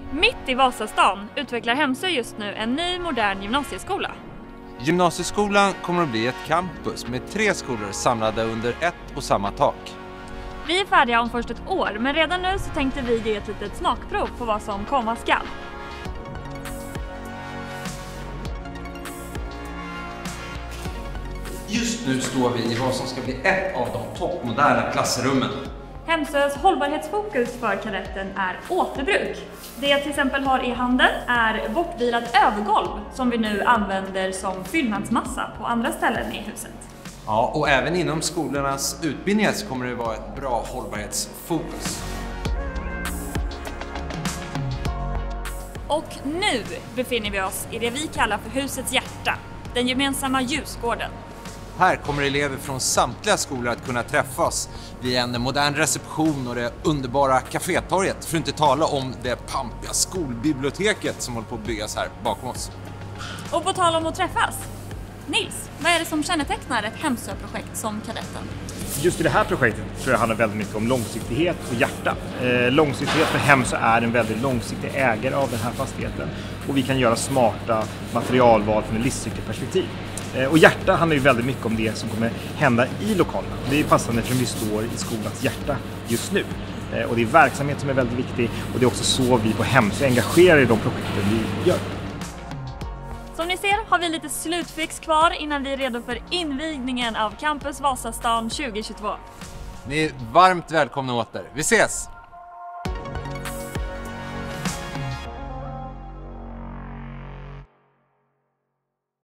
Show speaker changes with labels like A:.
A: Mitt i Vasastan utvecklar Hemsö just nu en ny modern gymnasieskola.
B: Gymnasieskolan kommer att bli ett campus med 3 skolor samlade under ett och samma tak.
A: Vi är färdiga om först ett år, men redan nu så tänkte vi ge ett litet smakprov på vad som komma skall.
B: Just nu står vi i vad som ska bli ett av de toppmoderna klassrummen.
A: Hemsös hållbarhetsfokus för kadetten är återbruk. Det jag till exempel har i handen är bortvilat övergolv som vi nu använder som fyllnadsmassa på andra ställen i huset.
B: Ja, och även inom skolornas utbildningar så kommer det vara ett bra hållbarhetsfokus.
A: Och nu befinner vi oss i det vi kallar för husets hjärta, den gemensamma ljusgården.
B: Här kommer elever från samtliga skolor att kunna träffas vid en modern reception och det underbara kafétorget, för att inte tala om det pampiga skolbiblioteket som håller på att byggas här bakom oss.
A: Och på tal om att träffas, Nils, vad är det som kännetecknar ett Hemsö-projekt som kadetten?
C: Just i det här projektet tror jag handlar väldigt mycket om långsiktighet och hjärta. Långsiktighet för Hemsö är en väldigt långsiktig ägare av den här fastigheten och vi kan göra smarta materialval från ett livscykelperspektiv. Och hjärta handlar ju väldigt mycket om det som kommer hända i lokalerna. Det är passande eftersom vi står i skolans hjärta just nu. Och det är verksamhet som är väldigt viktig och det är också så vi på Hemsö engagerar i de projekten vi gör.
A: Som ni ser har vi lite slutfix kvar innan vi är redo för invigningen av Campus Vasastan 2022.
B: Ni är varmt välkomna åter. Vi ses!